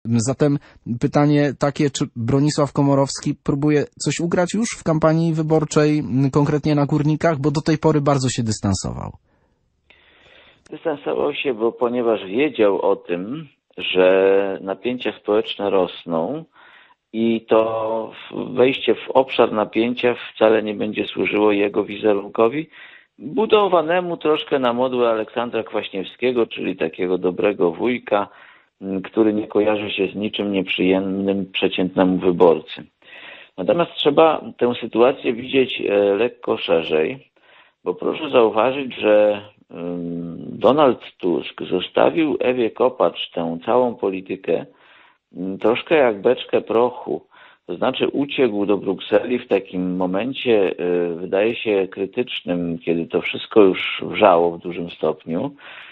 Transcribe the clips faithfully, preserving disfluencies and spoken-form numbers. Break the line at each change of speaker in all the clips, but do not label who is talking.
Zatem pytanie takie, czy Bronisław Komorowski próbuje coś ugrać już w kampanii wyborczej, konkretnie na górnikach, bo do tej pory bardzo się dystansował.
Dystansował się, bo ponieważ wiedział o tym, że napięcia społeczne rosną i to wejście w obszar napięcia wcale nie będzie służyło jego wizerunkowi, budowanemu troszkę na modłę Aleksandra Kwaśniewskiego, czyli takiego dobrego wujka, który nie kojarzy się z niczym nieprzyjemnym przeciętnemu wyborcy. Natomiast trzeba tę sytuację widzieć lekko szerzej, bo proszę zauważyć, że Donald Tusk zostawił Ewie Kopacz tę całą politykę troszkę jak beczkę prochu. To znaczy uciekł do Brukseli w takim momencie, wydaje się, krytycznym, kiedy to wszystko już wrzało w dużym stopniu.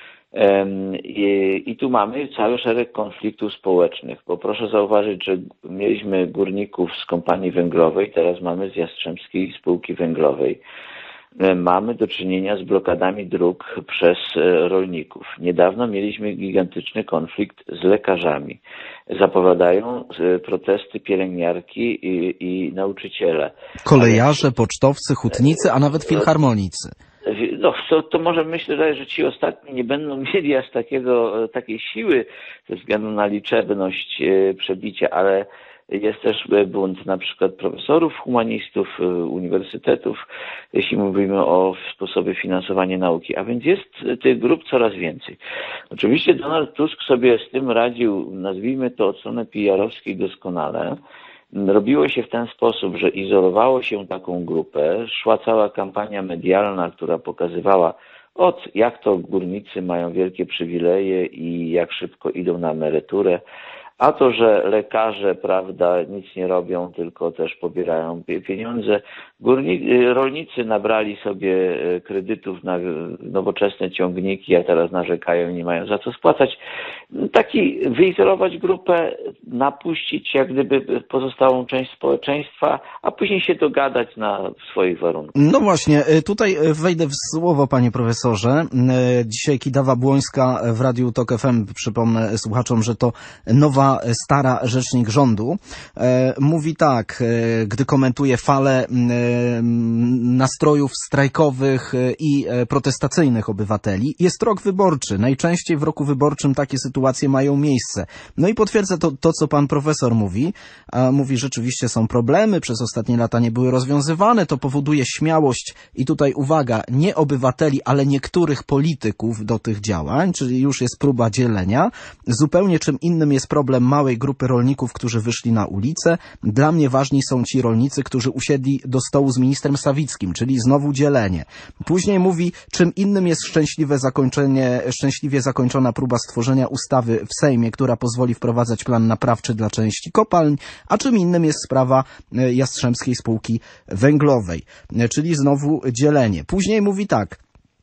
I, i tu mamy cały szereg konfliktów społecznych, bo proszę zauważyć, że mieliśmy górników z kompanii węglowej, teraz mamy z Jastrzębskiej Spółki Węglowej. Mamy do czynienia z blokadami dróg przez rolników. Niedawno mieliśmy gigantyczny konflikt z lekarzami. Zapowiadają protesty pielęgniarki i, i nauczyciele.
Kolejarze, pocztowcy, hutnicy, a nawet filharmonicy.
No, to, to może myślę, że ci ostatni nie będą mieli aż takiego, takiej siły ze względu na liczebność przebicia, ale jest też bunt na przykład profesorów, humanistów, uniwersytetów, jeśli mówimy o sposobie finansowania nauki. A więc jest tych grup coraz więcej. Oczywiście Donald Tusk sobie z tym radził, nazwijmy to od strony P R-owskiej doskonale. Robiło się w ten sposób, że izolowało się taką grupę, szła cała kampania medialna, która pokazywała, od jak to górnicy mają wielkie przywileje i jak szybko idą na emeryturę, a to, że lekarze, prawda, nic nie robią, tylko też pobierają pieniądze. Górni, rolnicy nabrali sobie kredytów na nowoczesne ciągniki, a teraz narzekają i nie mają za co spłacać. Taki wyizolować grupę, napuścić jak gdyby pozostałą część społeczeństwa, a później się dogadać na swoich warunkach.
No właśnie, tutaj wejdę w słowo, panie profesorze. Dzisiaj Kidawa Błońska w Radiu Tok F M, przypomnę słuchaczom, że to nowa stara rzecznik rządu, mówi tak, gdy komentuje falę nastrojów strajkowych i protestacyjnych obywateli. Jest rok wyborczy. Najczęściej w roku wyborczym takie sytuacje mają miejsce. No i potwierdza to, to co pan profesor mówi. Mówi, rzeczywiście są problemy, przez ostatnie lata nie były rozwiązywane. To powoduje śmiałość i tutaj uwaga, nie obywateli, ale niektórych polityków do tych działań, czyli już jest próba dzielenia. Zupełnie czym innym jest problem małej grupy rolników, którzy wyszli na ulicę. Dla mnie ważni są ci rolnicy, którzy usiedli do stołu z ministrem Sawickim, czyli znowu dzielenie. Później mówi, czym innym jest szczęśliwe zakończenie, szczęśliwie zakończona próba stworzenia ustawy w Sejmie, która pozwoli wprowadzać plan naprawczy dla części kopalń, a czym innym jest sprawa Jastrzębskiej Spółki Węglowej, czyli znowu dzielenie. Później mówi tak,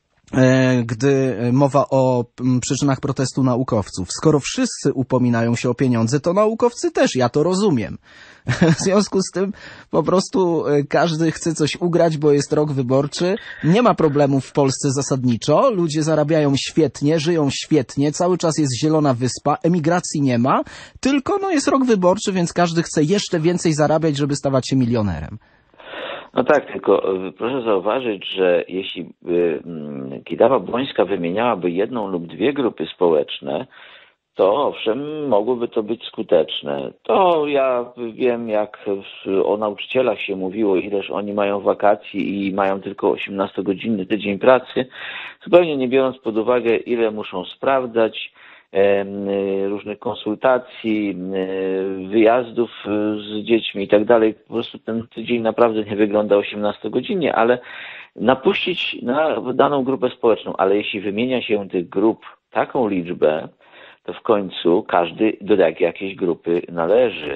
gdy mowa o przyczynach protestu naukowców. Skoro wszyscy upominają się o pieniądze, to naukowcy też, ja to rozumiem. W związku z tym po prostu każdy chce coś ugrać, bo jest rok wyborczy. Nie ma problemów w Polsce zasadniczo. Ludzie zarabiają świetnie, żyją świetnie, cały czas jest zielona wyspa, emigracji nie ma, tylko no jest rok wyborczy, więc każdy chce jeszcze więcej zarabiać, żeby stawać się milionerem.
No tak, tylko proszę zauważyć, że jeśli Kidawa Błońska wymieniałaby jedną lub dwie grupy społeczne, to owszem, mogłoby to być skuteczne. To ja wiem, jak o nauczycielach się mówiło, ileż oni mają wakacji i mają tylko osiemnastogodzinny tydzień pracy, zupełnie nie biorąc pod uwagę, ile muszą sprawdzać, różnych konsultacji, wyjazdów z dziećmi i tak dalej. Po prostu ten tydzień naprawdę nie wygląda osiemnastogodzinnie, ale napuścić na daną grupę społeczną. Ale jeśli wymienia się tych grup taką liczbę, to w końcu każdy do jakiejś grupy należy.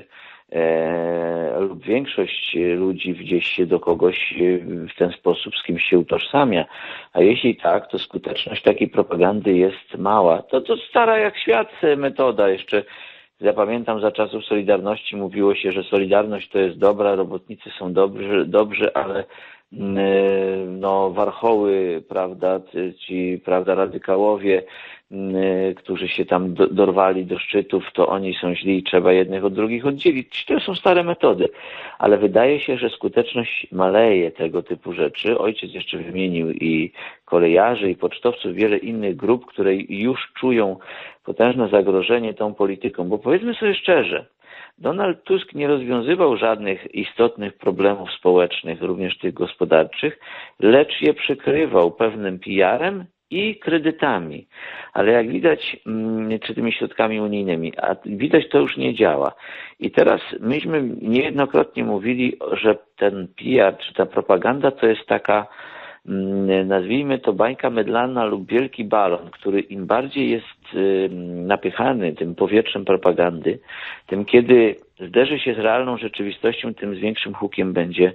E, lub większość ludzi gdzieś się do kogoś w ten sposób z kimś się utożsamia. A jeśli tak, to skuteczność takiej propagandy jest mała. To to stara jak świat metoda. Jeszcze zapamiętam, za czasów Solidarności mówiło się, że Solidarność to jest dobra, robotnicy są dobrzy, dobrzy, ale no warchoły, prawda, ci, prawda, radykałowie którzy się tam dorwali do szczytów, to oni są źli i trzeba jednych od drugich oddzielić. To są stare metody, ale wydaje się, że skuteczność maleje tego typu rzeczy. Ojciec jeszcze wymienił i kolejarzy, i pocztowców, wiele innych grup, które już czują potężne zagrożenie tą polityką, bo powiedzmy sobie szczerze, Donald Tusk nie rozwiązywał żadnych istotnych problemów społecznych, również tych gospodarczych, lecz je przykrywał pewnym P R-em i kredytami. Ale jak widać, czy tymi środkami unijnymi, a widać, to już nie działa. I teraz myśmy niejednokrotnie mówili, że ten P R czy ta propaganda to jest taka, nazwijmy to bańka mydlana lub wielki balon, który im bardziej jest napychany tym powietrzem propagandy, tym kiedy zderzy się z realną rzeczywistością, tym z większym hukiem będzie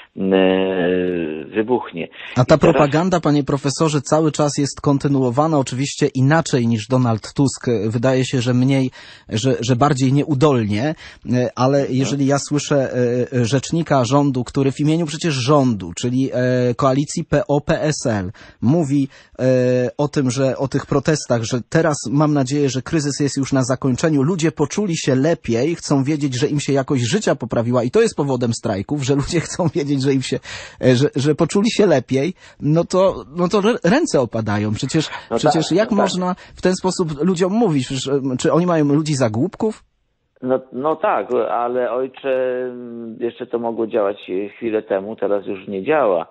wybuchnie.
A ta teraz... propaganda, panie profesorze, cały czas jest kontynuowana, oczywiście inaczej niż Donald Tusk. Wydaje się, że mniej, że, że bardziej nieudolnie, ale jeżeli ja słyszę rzecznika rządu, który w imieniu przecież rządu, czyli koalicji P O P S L, mówi o tym, że o tych protestach, że teraz mam nadzieję, że kryzys jest już na zakończeniu, ludzie poczuli się lepiej, chcą wiedzieć, że im się jakość życia poprawiła i to jest powodem strajków, że ludzie chcą wiedzieć, że im się, że, że poczuli się lepiej, no to, no to ręce opadają. Przecież, no przecież tak, jak no można tak. w ten sposób ludziom mówić? Przecież, czy oni mają ludzi za głupków?
No, no tak, ale ojcze, jeszcze to mogło działać chwilę temu, teraz już nie działa.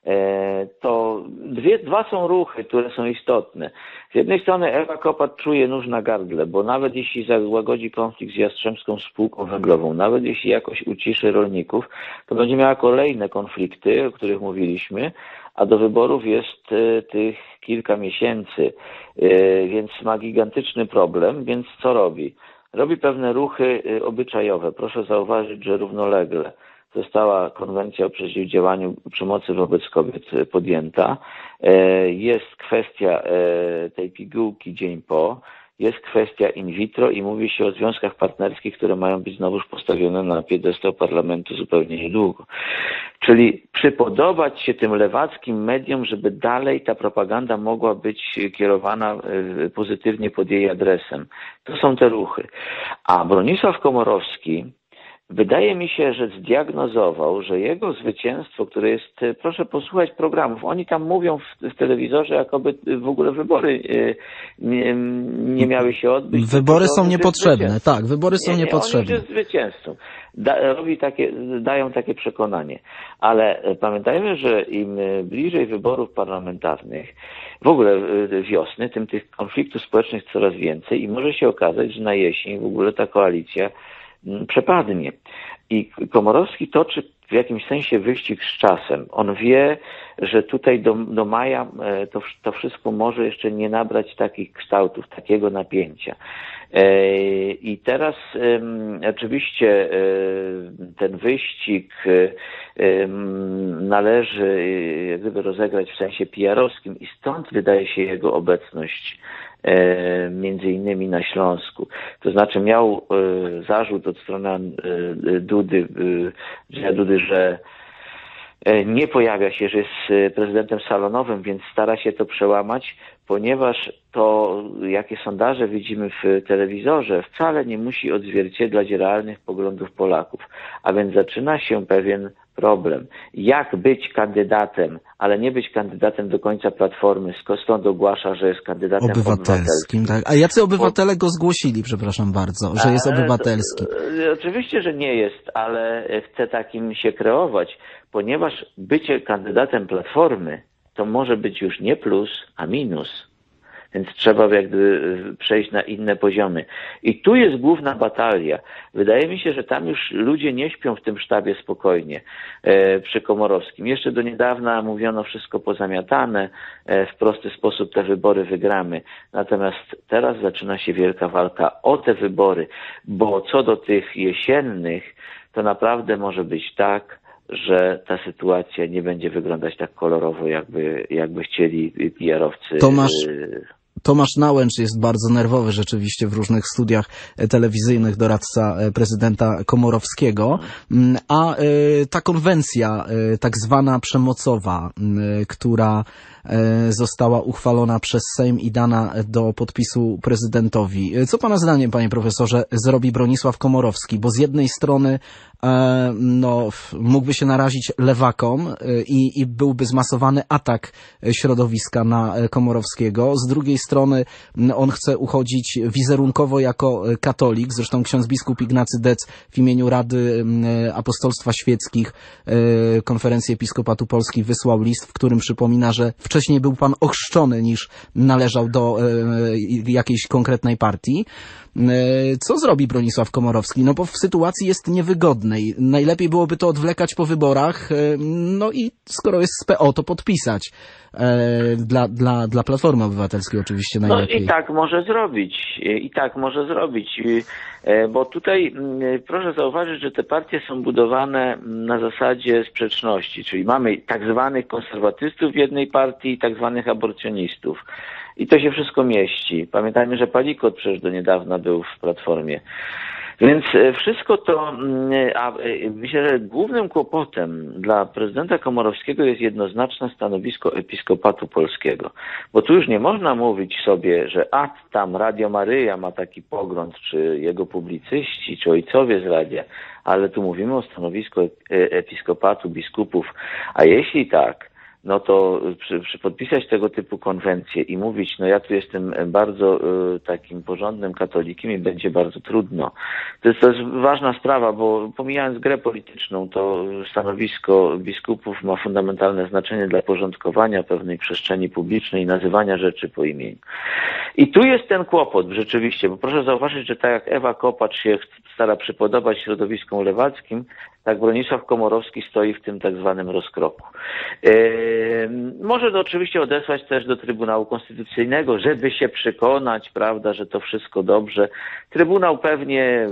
To dwie, dwa są ruchy, które są istotne. Z jednej strony Ewa Kopacz czuje nóż na gardle, bo nawet jeśli załagodzi konflikt z Jastrzębską Spółką Węglową, nawet jeśli jakoś uciszy rolników, to będzie miała kolejne konflikty, o których mówiliśmy, a do wyborów jest tych kilka miesięcy, więc ma gigantyczny problem, więc co robi? Robi pewne ruchy obyczajowe. Proszę zauważyć, że równolegle została konwencja o przeciwdziałaniu przemocy wobec kobiet podjęta. Jest kwestia tej pigułki dzień po, jest kwestia in vitro i mówi się o związkach partnerskich, które mają być znowuż postawione na piedestał parlamentu zupełnie niedługo. Czyli przypodobać się tym lewackim mediom, żeby dalej ta propaganda mogła być kierowana pozytywnie pod jej adresem. To są te ruchy. A Bronisław Komorowski, wydaje mi się, że zdiagnozował, że jego zwycięstwo, które jest, proszę posłuchać programów, oni tam mówią w, w telewizorze, jakoby w ogóle wybory nie, nie miały się odbyć.
Wybory są niepotrzebne, tak, wybory są nie, nie, niepotrzebne.
On jest zwycięzcą. Da, robi takie, dają takie przekonanie. Ale pamiętajmy, że im bliżej wyborów parlamentarnych, w ogóle wiosny, tym tych konfliktów społecznych coraz więcej i może się okazać, że na jesień w ogóle ta koalicja przepadnie. I Komorowski toczy w jakimś sensie wyścig z czasem. On wie, że tutaj do, do maja to, to wszystko może jeszcze nie nabrać takich kształtów, takiego napięcia. I teraz oczywiście ten wyścig należy jak gdyby rozegrać w sensie P R-owskim i stąd wydaje się jego obecność między innymi na Śląsku. To znaczy miał zarzut od strony Dudy, Dudy, że nie pojawia się, że jest prezydentem salonowym, więc stara się to przełamać, ponieważ to, jakie sondaże widzimy w telewizorze, wcale nie musi odzwierciedlać realnych poglądów Polaków. A więc zaczyna się pewien problem. Jak być kandydatem, ale nie być kandydatem do końca Platformy, stąd ogłasza, że jest kandydatem obywatelskim. obywatelskim.
Tak. A jacy obywatele go zgłosili, przepraszam bardzo, że jest obywatelski?
To, oczywiście, że nie jest, ale chce takim się kreować, ponieważ bycie kandydatem Platformy to może być już nie plus, a minus. Więc trzeba jakby przejść na inne poziomy. I tu jest główna batalia. Wydaje mi się, że tam już ludzie nie śpią w tym sztabie spokojnie e, przy Komorowskim. Jeszcze do niedawna mówiono wszystko pozamiatane, e, w prosty sposób te wybory wygramy. Natomiast teraz zaczyna się wielka walka o te wybory, bo co do tych jesiennych, to naprawdę może być tak, że ta sytuacja nie będzie wyglądać tak kolorowo, jakby, jakby chcieli P R-owcy.
Tomasz, Tomasz Nałęcz jest bardzo nerwowy rzeczywiście w różnych studiach telewizyjnych, doradca prezydenta Komorowskiego, a ta konwencja tak zwana przemocowa, która została uchwalona przez Sejm i dana do podpisu prezydentowi. Co pana zdaniem, panie profesorze, zrobi Bronisław Komorowski? Bo z jednej strony no, mógłby się narazić lewakom i, i byłby zmasowany atak środowiska na Komorowskiego. Z drugiej strony on chce uchodzić wizerunkowo jako katolik. Zresztą ksiądz biskup Ignacy Dec w imieniu Rady Apostolstwa Świeckich Konferencji Episkopatu Polski wysłał list, w którym przypomina, że wcześniej był pan ochrzczony niż należał do jakiejś konkretnej partii. Co zrobi Bronisław Komorowski? No bo w sytuacji jest niewygodnej. Najlepiej byłoby to odwlekać po wyborach, no i skoro jest z P O, to podpisać. Dla, dla, dla Platformy Obywatelskiej oczywiście najlepiej.
No i tak może zrobić. I tak może zrobić. Bo tutaj proszę zauważyć, że te partie są budowane na zasadzie sprzeczności. Czyli mamy tak zwanych konserwatystów w jednej partii i tak zwanych aborcjonistów. I to się wszystko mieści. Pamiętajmy, że Palikot przecież do niedawna był w Platformie. Więc wszystko to, a myślę, że głównym kłopotem dla prezydenta Komorowskiego jest jednoznaczne stanowisko Episkopatu Polskiego. Bo tu już nie można mówić sobie, że a tam Radio Maryja ma taki pogląd, czy jego publicyści, czy ojcowie z radia, ale tu mówimy o stanowisku Episkopatu, biskupów. A jeśli tak, no to przy, przy podpisać tego typu konwencje i mówić, no ja tu jestem bardzo y, takim porządnym katolikiem i będzie bardzo trudno. To jest, to jest ważna sprawa, bo pomijając grę polityczną, to stanowisko biskupów ma fundamentalne znaczenie dla porządkowania pewnej przestrzeni publicznej i nazywania rzeczy po imieniu. I tu jest ten kłopot rzeczywiście, bo proszę zauważyć, że tak jak Ewa Kopacz się stara przypodobać środowiskom lewackim, tak Bronisław Komorowski stoi w tym tak zwanym rozkroku. Yy, może to oczywiście odesłać też do Trybunału Konstytucyjnego, żeby się przekonać, prawda, że to wszystko dobrze. Trybunał pewnie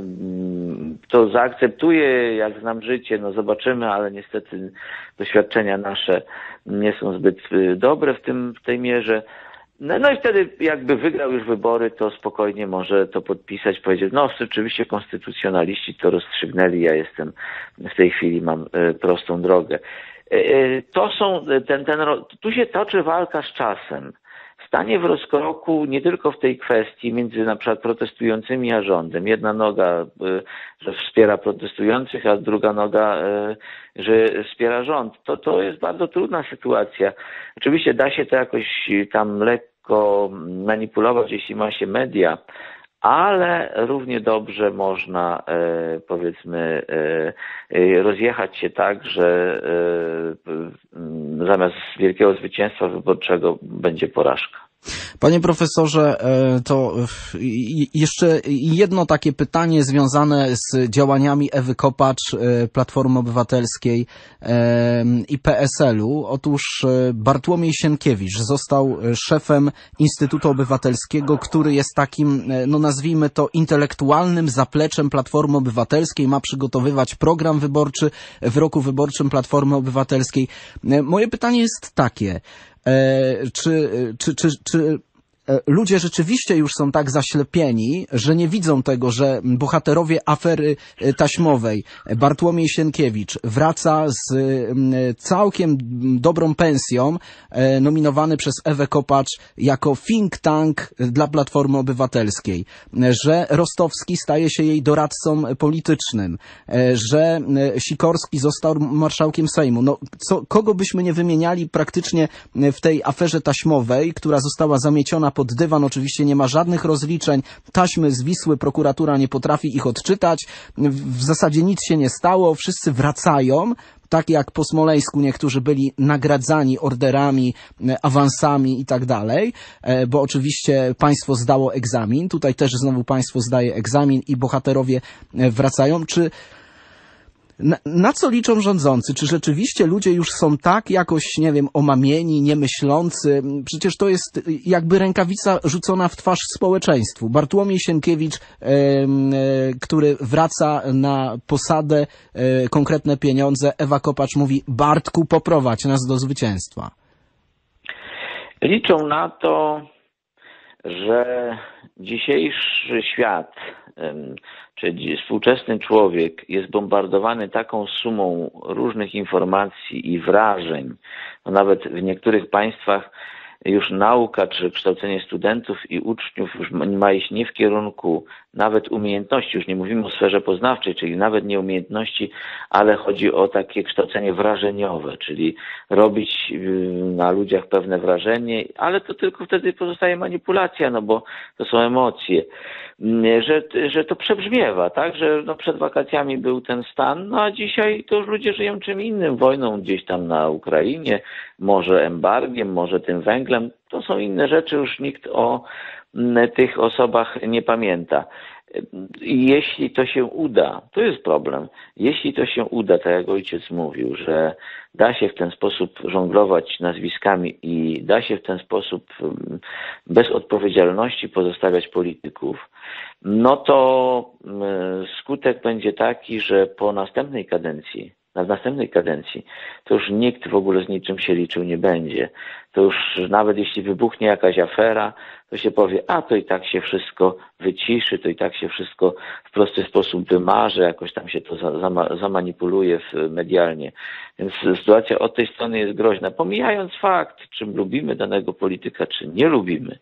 to zaakceptuje, jak znam życie, no zobaczymy, ale niestety doświadczenia nasze nie są zbyt dobre w tym, w tej mierze. No, no i wtedy jakby wygrał już wybory, to spokojnie może to podpisać, powiedzieć, no rzeczywiście konstytucjonaliści to rozstrzygnęli, ja jestem w tej chwili, mam y, prostą drogę. Y, to są, ten, ten, tu się toczy walka z czasem. Stanie w rozkroku nie tylko w tej kwestii między na przykład protestującymi a rządem. Jedna noga, y, że wspiera protestujących, a druga noga, y, że wspiera rząd. To, to jest bardzo trudna sytuacja. Oczywiście da się to jakoś tam lekko manipulować, jeśli ma się media, ale równie dobrze można, e, powiedzmy, e, e, rozjechać się tak, że e, zamiast wielkiego zwycięstwa wyborczego będzie porażka.
Panie profesorze, to jeszcze jedno takie pytanie związane z działaniami Ewy Kopacz, Platformy Obywatelskiej i P S L-u. Otóż Bartłomiej Sienkiewicz został szefem Instytutu Obywatelskiego, który jest takim, no nazwijmy to, intelektualnym zapleczem Platformy Obywatelskiej, ma przygotowywać program wyborczy w roku wyborczym Platformy Obywatelskiej. Moje pytanie jest takie. Czy, czy, czy, czy ludzie rzeczywiście już są tak zaślepieni, że nie widzą tego, że bohaterowie afery taśmowej, Bartłomiej Sienkiewicz, wraca z całkiem dobrą pensją, nominowany przez Ewę Kopacz jako think tank dla Platformy Obywatelskiej, że Rostowski staje się jej doradcą politycznym, że Sikorski został marszałkiem Sejmu. No, co, kogo byśmy nie wymieniali praktycznie w tej aferze taśmowej, która została zamieciona pod dywan, oczywiście nie ma żadnych rozliczeń, taśmy z Wisły, prokuratura nie potrafi ich odczytać, w zasadzie nic się nie stało, wszyscy wracają, tak jak po Smoleńsku niektórzy byli nagradzani orderami, awansami i tak dalej, bo oczywiście państwo zdało egzamin, tutaj też znowu państwo zdaje egzamin i bohaterowie wracają. Czy Na, na co liczą rządzący? Czy rzeczywiście ludzie już są tak jakoś, nie wiem, omamieni, niemyślący? Przecież to jest jakby rękawica rzucona w twarz społeczeństwu. Bartłomiej Sienkiewicz, e, e, który wraca na posadę, e, konkretne pieniądze. Ewa Kopacz mówi: Bartku, poprowadź nas do zwycięstwa.
Liczą na to, że dzisiejszy świat Czyli współczesny człowiek jest bombardowany taką sumą różnych informacji i wrażeń. No nawet w niektórych państwach już nauka czy kształcenie studentów i uczniów już ma iść nie w kierunku nawet umiejętności, już nie mówimy o sferze poznawczej, czyli nawet nie umiejętności, ale chodzi o takie kształcenie wrażeniowe, czyli robić na ludziach pewne wrażenie, ale to tylko wtedy pozostaje manipulacja, no bo to są emocje, że, że to przebrzmiewa, tak, że no przed wakacjami był ten stan, no a dzisiaj to już ludzie żyją czym innym, wojną gdzieś tam na Ukrainie, może embargiem, może tym węglem, to są inne rzeczy, już nikt o tych osobach nie pamięta. I jeśli to się uda, to jest problem, jeśli to się uda, tak jak ojciec mówił, że da się w ten sposób żonglować nazwiskami i da się w ten sposób bez odpowiedzialności pozostawiać polityków, no to skutek będzie taki, że po następnej kadencji w następnej kadencji, to już nikt w ogóle z niczym się liczył nie będzie. To już nawet jeśli wybuchnie jakaś afera, to się powie, a to i tak się wszystko wyciszy, to i tak się wszystko w prosty sposób wymarzy, jakoś tam się to zamanipuluje medialnie. Więc sytuacja od tej strony jest groźna. Pomijając fakt, czy lubimy danego polityka, czy nie lubimy,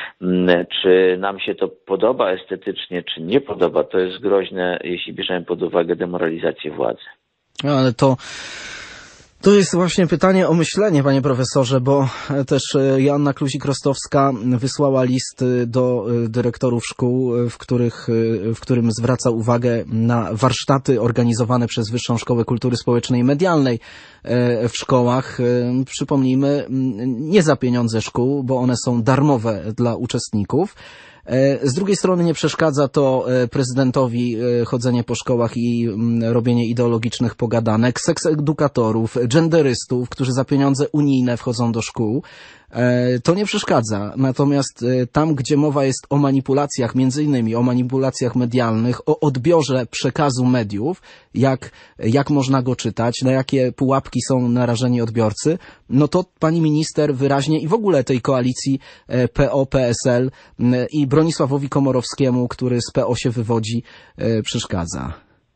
czy nam się to podoba estetycznie, czy nie podoba, to jest groźne, jeśli bierzemy pod uwagę demoralizację władzy.
Ale to, to jest właśnie pytanie o myślenie, panie profesorze, bo też Joanna Kluzik-Rostowska wysłała list do dyrektorów szkół, w których, w którym zwraca uwagę na warsztaty organizowane przez Wyższą Szkołę Kultury Społecznej i Medialnej w szkołach. Przypomnijmy, nie za pieniądze szkół, bo one są darmowe dla uczestników. Z drugiej strony nie przeszkadza to prezydentowi chodzenie po szkołach i robienie ideologicznych pogadanek, seksedukatorów, genderystów, którzy za pieniądze unijne wchodzą do szkół. To nie przeszkadza. Natomiast tam, gdzie mowa jest o manipulacjach, między innymi o manipulacjach medialnych, o odbiorze przekazu mediów, jak, jak można go czytać, na jakie pułapki są narażeni odbiorcy, no to pani minister wyraźnie i w ogóle tej koalicji P O P S L i Bronisławowi Komorowskiemu, który z P O się wywodzi, przeszkadza.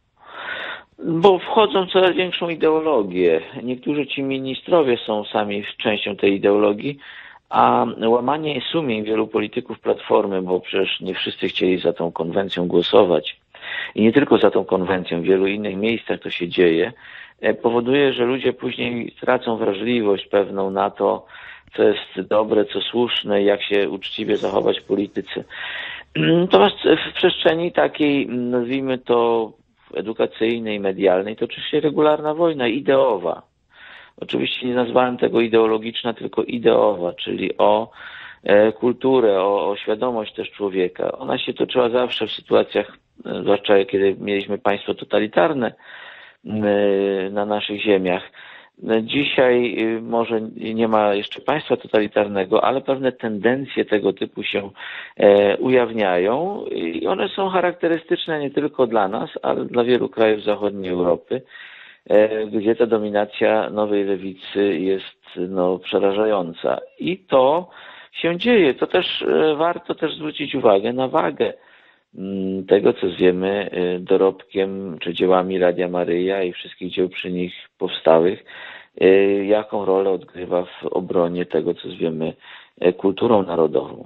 Bo wchodzą w coraz większą ideologię. Niektórzy ci ministrowie są sami częścią tej ideologii, a łamanie sumień wielu polityków Platformy, bo przecież nie wszyscy chcieli za tą konwencją głosować i nie tylko za tą konwencją, w wielu innych miejscach to się dzieje, powoduje, że ludzie później tracą wrażliwość pewną na to, co jest dobre, co słuszne, jak się uczciwie zachować w polityce. Natomiast w przestrzeni takiej, nazwijmy to, edukacyjnej, medialnej, to oczywiście regularna wojna, ideowa. Oczywiście nie nazwałem tego ideologiczna, tylko ideowa, czyli o e, kulturę, o, o świadomość też człowieka. Ona się toczyła zawsze w sytuacjach, zwłaszcza kiedy mieliśmy państwo totalitarne e, na naszych ziemiach. Dzisiaj może nie ma jeszcze państwa totalitarnego, ale pewne tendencje tego typu się e, ujawniają i one są charakterystyczne nie tylko dla nas, ale dla wielu krajów zachodniej Europy, e, gdzie ta dominacja nowej lewicy jest no, przerażająca. I to się dzieje. To też e, warto też zwrócić uwagę na wagę m, tego, co zwiemy e, dorobkiem czy dziełami Radia Maryja i wszystkich dzieł przy nich powstałych, jaką rolę odgrywa w obronie tego, co zwiemy kulturą narodową.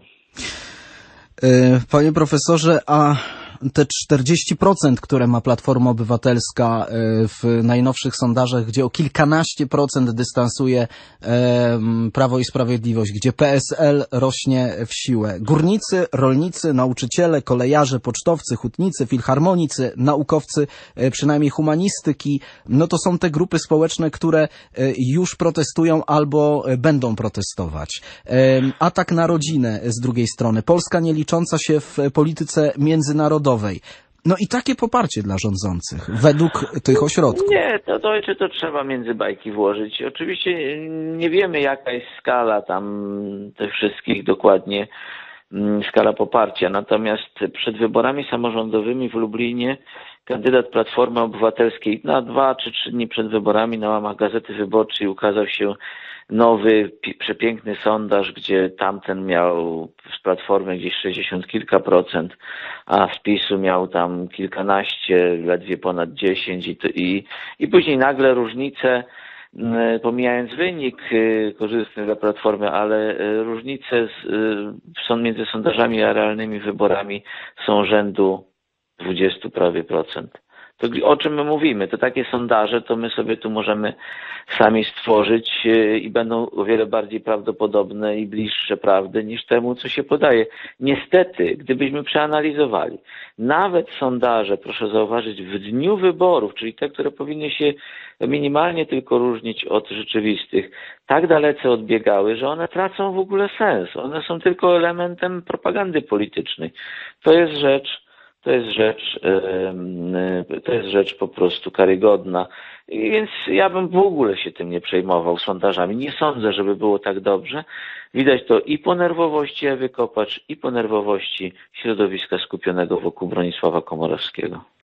Panie profesorze, a te czterdzieści procent, które ma Platforma Obywatelska w najnowszych sondażach, gdzie o kilkanaście procent dystansuje Prawo i Sprawiedliwość, gdzie P S L rośnie w siłę. Górnicy, rolnicy, nauczyciele, kolejarze, pocztowcy, hutnicy, filharmonicy, naukowcy, przynajmniej humanistyki, no to są te grupy społeczne, które już protestują albo będą protestować. Atak na rodzinę z drugiej strony. Polska nie licząca się w polityce międzynarodowej. No i takie poparcie dla rządzących, według tych ośrodków.
Nie, to, to, to trzeba między bajki włożyć. Oczywiście nie wiemy, jaka jest skala tam tych wszystkich dokładnie, skala poparcia. Natomiast przed wyborami samorządowymi w Lublinie kandydat Platformy Obywatelskiej na dwa czy trzy dni przed wyborami na łamach Gazety Wyborczej ukazał się nowy, przepiękny sondaż, gdzie tamten miał z Platformy gdzieś sześćdziesiąt kilka procent, a z PiSu miał tam kilkanaście, ledwie ponad dziesięć i, to, i, i później nagle różnice, pomijając wynik korzystny dla Platformy, ale różnice są między sondażami a realnymi wyborami są rzędu dwudziestu prawie procent. To o czym my mówimy? To takie sondaże, to my sobie tu możemy sami stworzyć i będą o wiele bardziej prawdopodobne i bliższe prawdy niż temu, co się podaje. Niestety, gdybyśmy przeanalizowali nawet sondaże, proszę zauważyć, w dniu wyborów, czyli te, które powinny się minimalnie tylko różnić od rzeczywistych, tak dalece odbiegały, że one tracą w ogóle sens. One są tylko elementem propagandy politycznej. To jest rzecz To jest rzecz, to jest rzecz po prostu karygodna. I więc ja bym w ogóle się tym nie przejmował, sondażami. Nie sądzę, żeby było tak dobrze. Widać to i po nerwowości Ewy Kopacz, i po nerwowości środowiska skupionego wokół Bronisława Komorowskiego.